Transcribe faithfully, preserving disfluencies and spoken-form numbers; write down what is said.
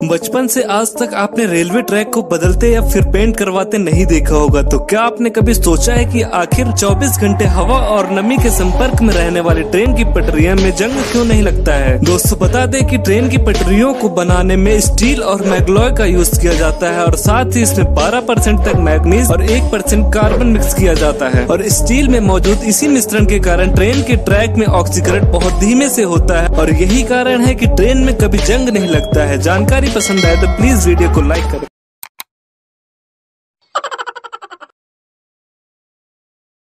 बचपन से आज तक आपने रेलवे ट्रैक को बदलते या फिर पेंट करवाते नहीं देखा होगा, तो क्या आपने कभी सोचा है कि आखिर चौबीस घंटे हवा और नमी के संपर्क में रहने वाली ट्रेन की पटरियों में जंग क्यों नहीं लगता है। दोस्तों बता दें कि ट्रेन की पटरियों को बनाने में स्टील और मैग्नोय का यूज किया जाता है और साथ ही इसमें बारह परसेंट तक मैग्नीज और एक परसेंट कार्बन मिक्स किया जाता है। और स्टील में मौजूद इसी मिश्रण के कारण ट्रेन के ट्रैक में ऑक्सीकरण बहुत धीमे से होता है और यही कारण है कि ट्रेन में कभी जंग नहीं लगता है। जानकारी पसंद आए तो प्लीज वीडियो को लाइक करें।